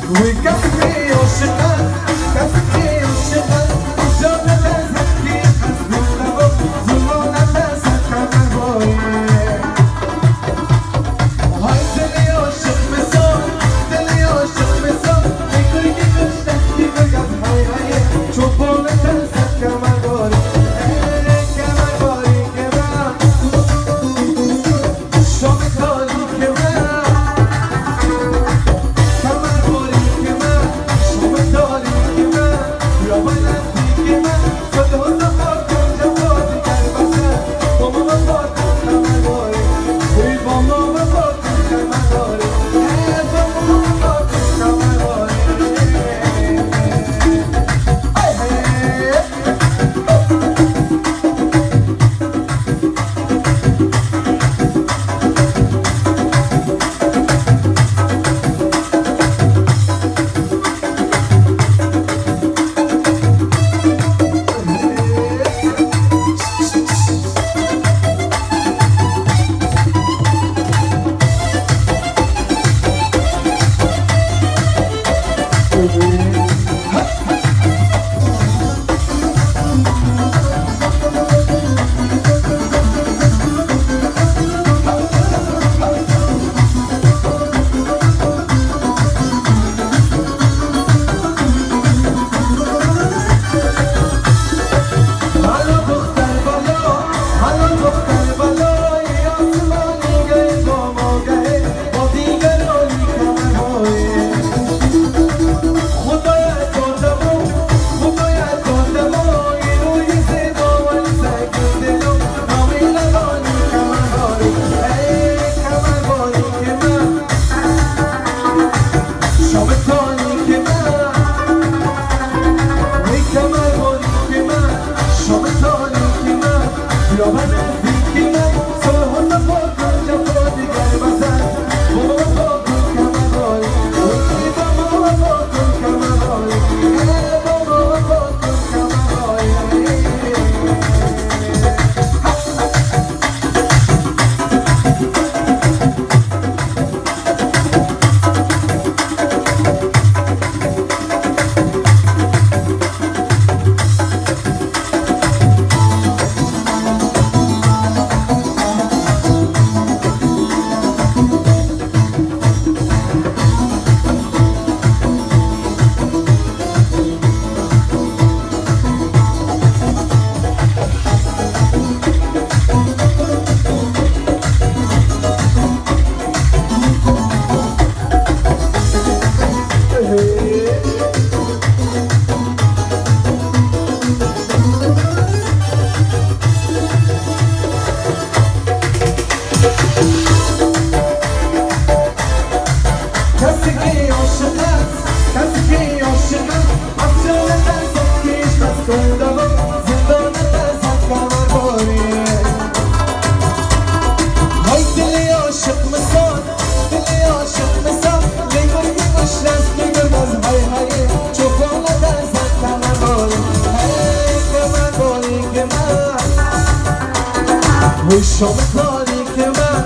شام تاریک من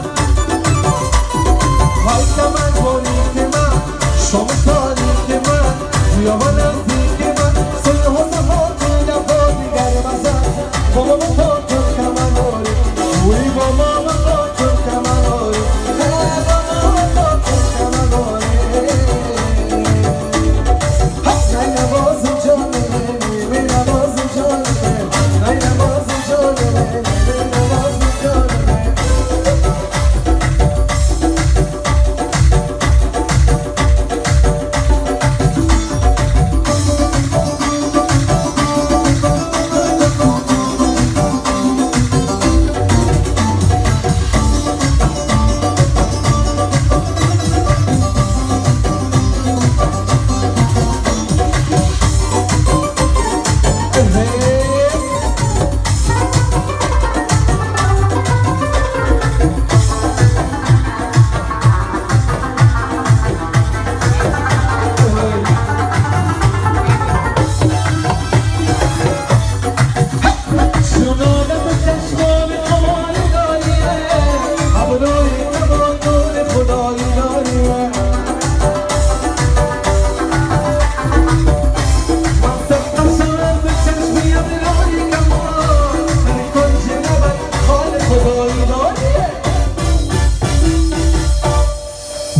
های کمر باریک من شام تاریک من خیابا نزدیک من صلح و صفات دفا دیگر بزن بابا بخاطر کمر باریک بوری با ما بخاطر کمر باریک بابا بخاطر کمر باریک نای نوازم جانه می نوازم جانه نای نوازم جانه می نوازم جانه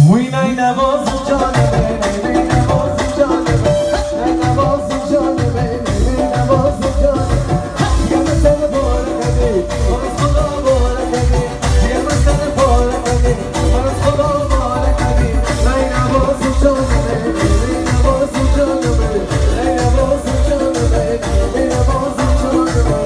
وی نای نواز جانبه نای نواز جانبه نای نواز جانبه نای نواز جانبه یه مثل بارکدی من از خدا بارکدی یه مثل بارکدی من از خدا بارکدی نای نواز جانبه نای نواز جانبه نای نواز جانبه نای نواز جانبه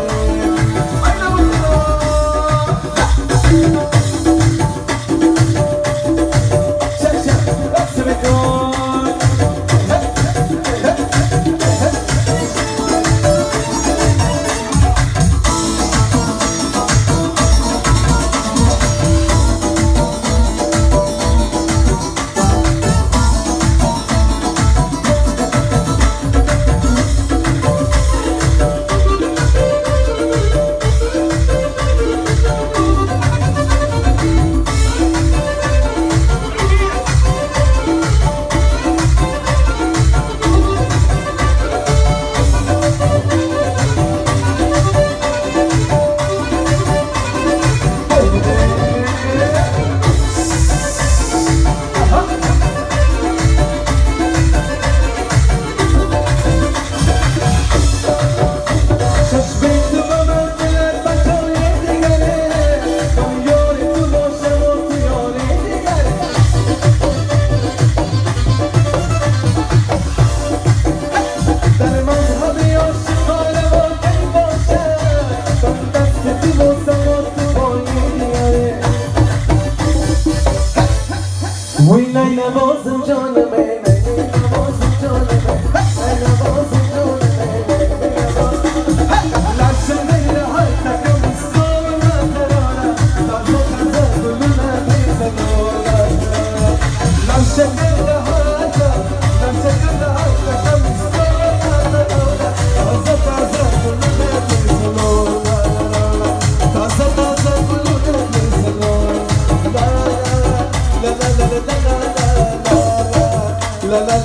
وی نای نوازم جانمه نای نوازم جانمه نای نوازم جانمه لشن غیر های تکم استان ندارم تازه تازه گلونه بیزنورم لشن غیر های تکم استان ندارم تازه تازه گلونه بیزنورم تازه تازه گلونه بیزنورم la la la la la la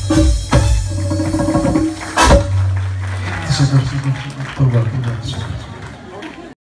Teşekkür ederim.